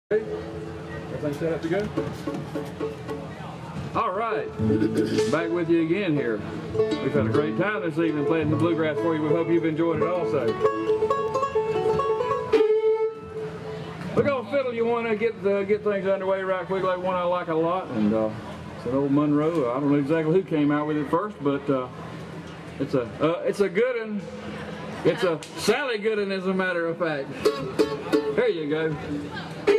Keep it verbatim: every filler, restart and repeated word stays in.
Everything set up to go? All right, back with you again here. We've had a great time this evening playing the bluegrass for you. We hope you've enjoyed it also. Look on fiddle, you want to get uh, get things underway right quick, like one I like a lot, and uh, it's an old Monroe. I don't know exactly who came out with it first, but uh, it's a uh, it's a good one. It's a Sally Gooden, as a matter of fact. There you go.